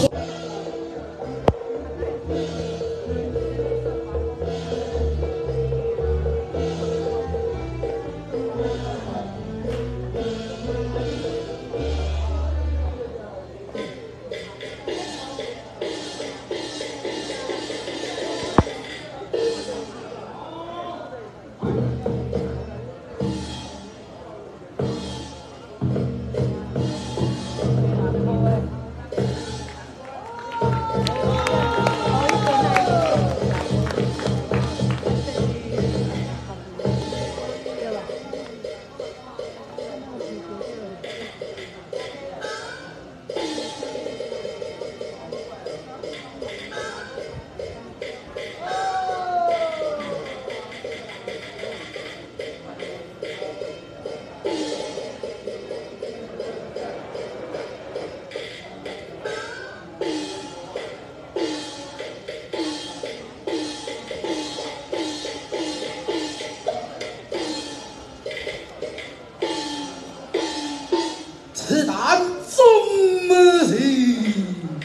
此男终日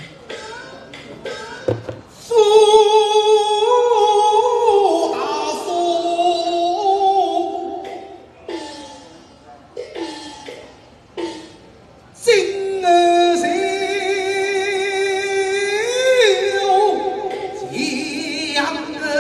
苏大松，今儿笑将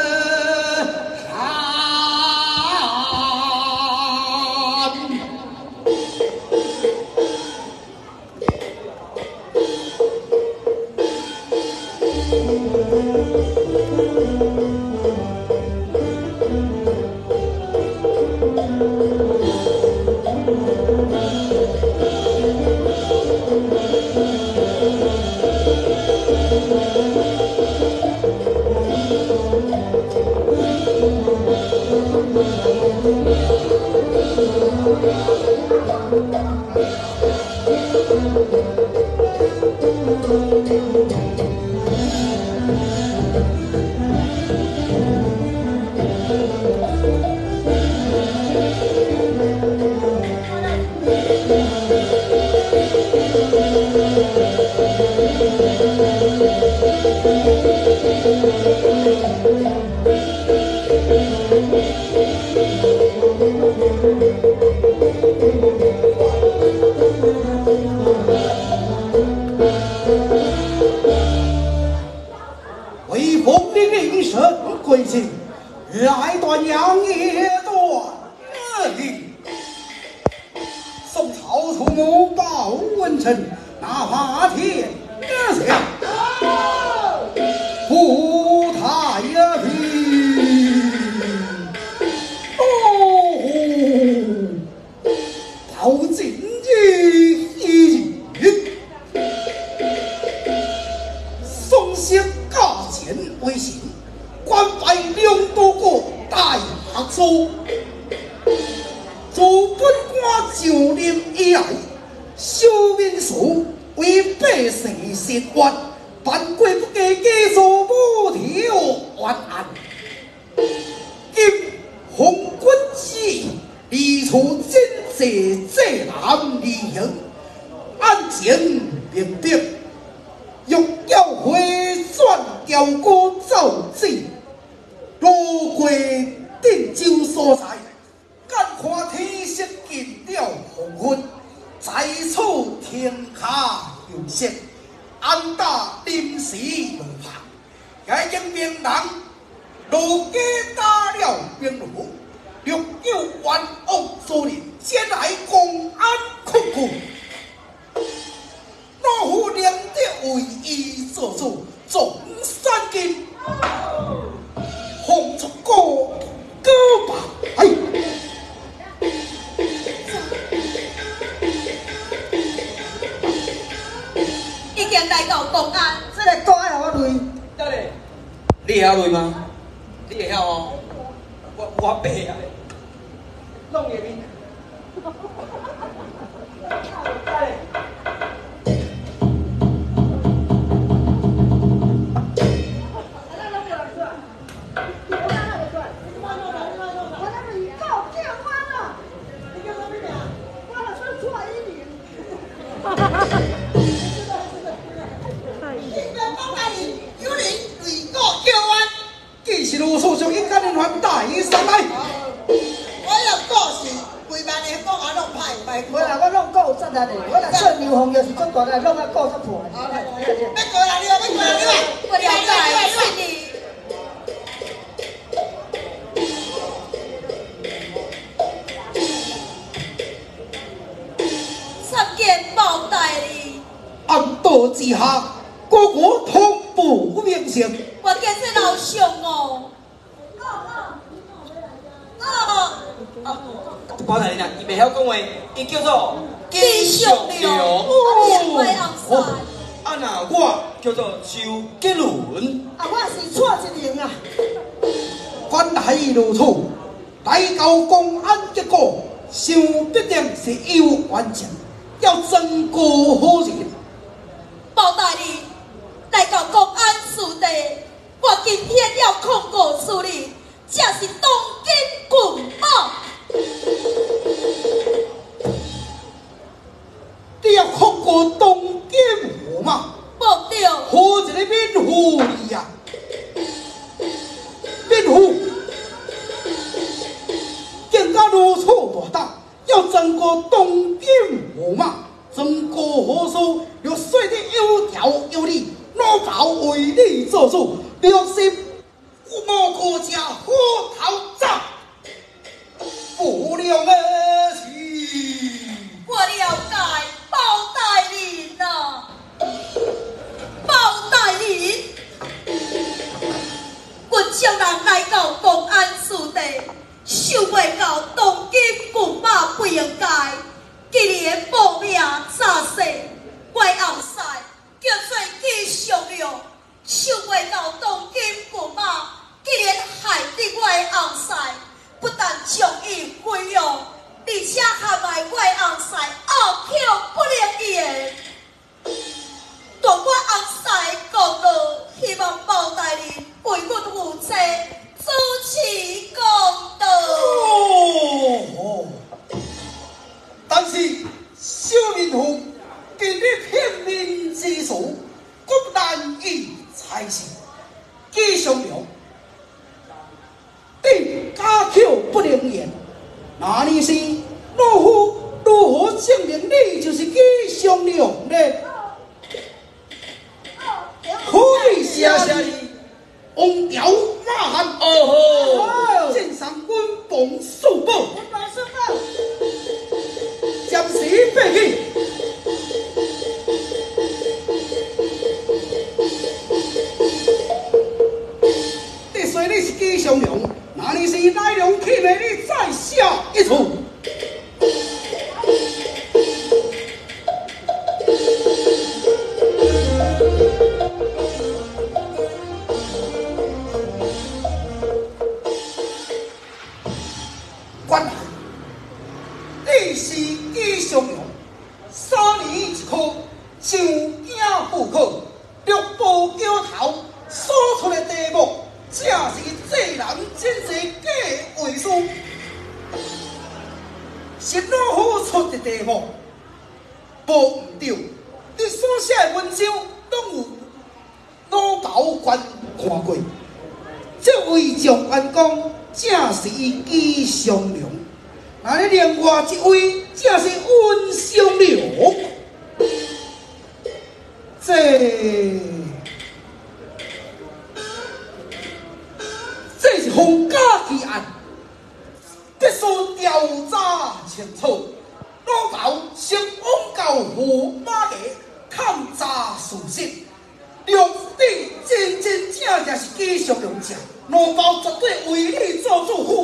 为奉的令神归境，来断杨业断令。宋朝出谋报文臣，那法天下不太平。哦，到今日已宋先驾前为行，官拜两都国大学士。自本官就任以来，修民术，为百姓伸冤，办过不计基数无条冤案。今奉君旨意，离除奸贼济南离营，案情明定，欲要回转交国奏旨，路过定州所在。眼看天色近了黄昏，在此停下休息，安打临时路旁。也因兵人路家打了兵炉，略有冤枉之人，前来公安困苦。老夫良得为伊做主，总三金，奉出国歌吧。 已经来到公安， 这个大要我累， 得嘞， 你会晓累吗？ 你会晓哦？我白啊，弄会面。 报大人有人对我叫案， 既是如此，就应该连环大上来。 我要告是规万的讲啊，拢歹歹。 无啦，我弄够赞的，我若做牛红又是做大的，弄啊够才破。 要过来你啊，要过来你啊！ 我了解，是你。参见包大人。 暗道之下，个个同步明显。 我见这老兄哦。 包大人啊，伊袂晓讲话，伊叫做吉祥良，年岁红晒。 啊那我叫做周杰伦。 啊，我是错一人啊。 原来如此，来到公安结果，想必定是有完成，要争过好人。 包大人，来到公安署地，我今天要控告处理，这是东京棍棒。 你要控告东京河嘛？ 无对， 好一个免护你呀！免护，更加如此大胆，要争过东京河嘛？争过何事？要说得有条有理，老包为你做主，良心无可加好头炸，不良的是。 我了解包大人呐，包大人，我叫人来到公安署地，想袂到东京棍棒不应该，今年报名早逝，我后世叫做吉祥良，想袂到东京棍棒竟然害得我后世，不但将伊毁容。而且还埋我后世恶口不能言，从我后世公道，希望包大人为我负责，主持公道。 哦，但是小民妇今日片面之词，果难以猜测。吉祥良，对家口不能言。那你是老夫如何证明你就是吉祥良呢？可以谢谢你，王朝马汉哦，见上官榜数报，暂时别去。你说你是吉祥良？那你是来龙去脉，你再下一处。原来你是吉祥良，3年一考，上京赴考，6步桥头所出的题目。这是济人真济假为师，是老夫出的题目，无毋对。你所写的文章拢有老包官看过，这位状元公正是吉祥良，那你另外一位正是温祥良，这是皇家奇案，必须调查清楚。老包先往到驸马爷探查事实，若你真正是吉祥良者，老包绝对为你做主。